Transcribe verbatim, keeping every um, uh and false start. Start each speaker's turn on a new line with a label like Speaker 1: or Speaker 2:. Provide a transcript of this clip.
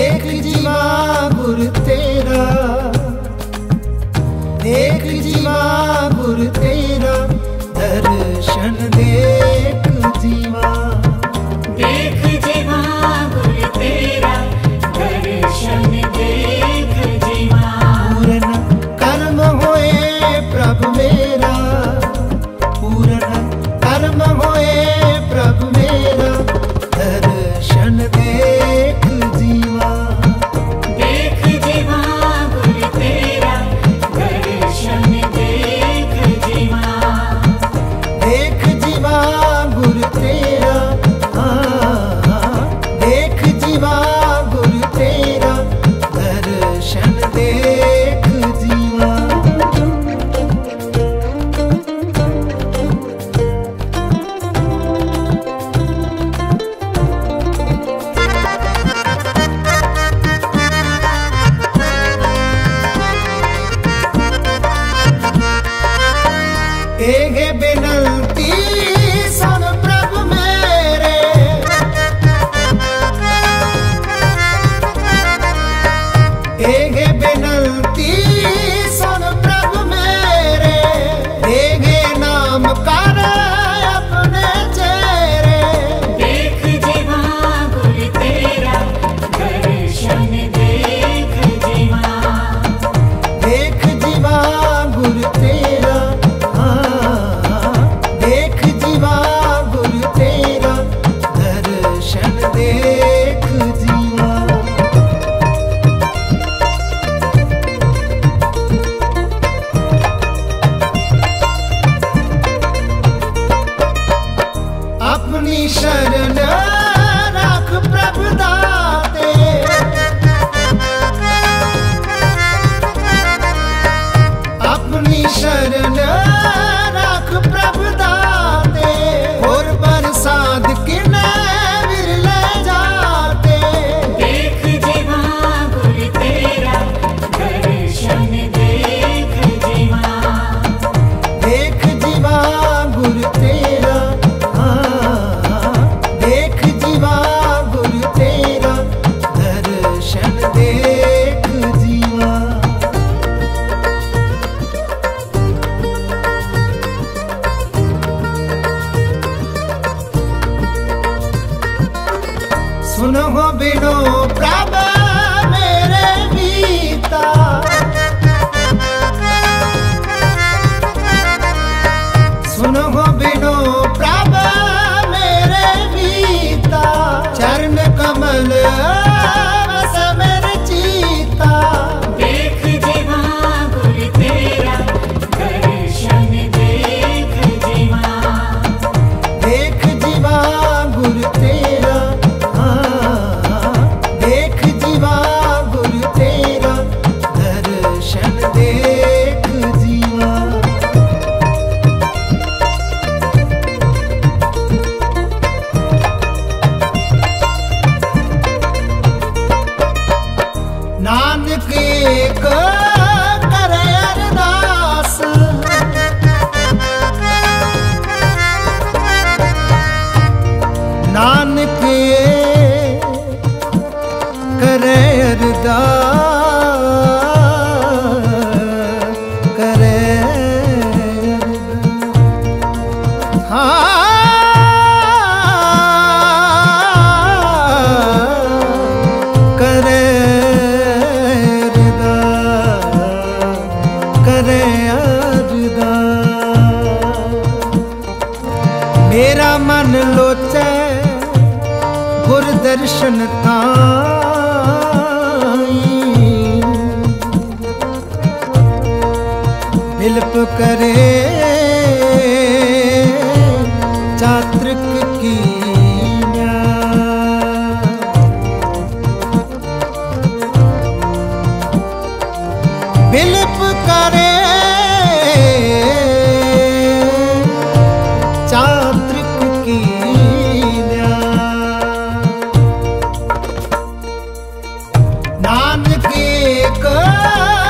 Speaker 1: देख जीवा गुर तेरा, देख जीवा गुर तेरा, दर्शन देख जीवा,
Speaker 2: देख जीवा गुर तेरा, दर्शन देख जीवा।
Speaker 1: पूर्ण कर्म होए प्रभु मेरा, पूर्ण कर्म होए प्रभु मेरा, दर्शन देख जीवा,
Speaker 2: देख जीवा गुर तेरा, दर्शन देख जीवा,
Speaker 1: देख जीवा गुर तेरा, हाँ देख जीवा गुर तेरा, दर्शन देख जीवा। एगे बिनती सुन प्रभु मेरे, एगे बिनती सुन प्रभु मेरे, एगे नाम कर अपने चेहरे,
Speaker 2: देख जीवा गुर तेरा, दर्शन देख जीवा,
Speaker 1: देख जीवा गुर तेरा, देख जीवा गुर तेरा, दर्शन देख जीवा। अपनी शरण रख प्रभु दाते, अपनी शरण रख प्रभु दाते, और बरसात किने विरले जाते,
Speaker 2: देख जीवा गुर तेरा, दर्शन देख जीवा,
Speaker 1: देख जीवा गुर तेरा, हाँ देख जीवा गुर तेरा, दर्शन देख जीवा। सुनो बिनो प्रभु मेरे बीता, सुनो बिनो प्रभु मेरे बीता, चरण कमल बस मेरे चीता,
Speaker 2: देख जीवा गुर तेरा, दर्शन देख जीवा,
Speaker 1: देख जीवा गुर तेरा, हाँ देख जीवा गुर तेरा, दर्शन देख जीवा। नानक एक करे अरदास, नानक करे अरदास, करे अरदास, हाँ करे करे अरदास। मेरा मन लोचे गुर दर्शन ताई, बिलप करे चात्रिक की बिलप करे चात्रिक की नानक एक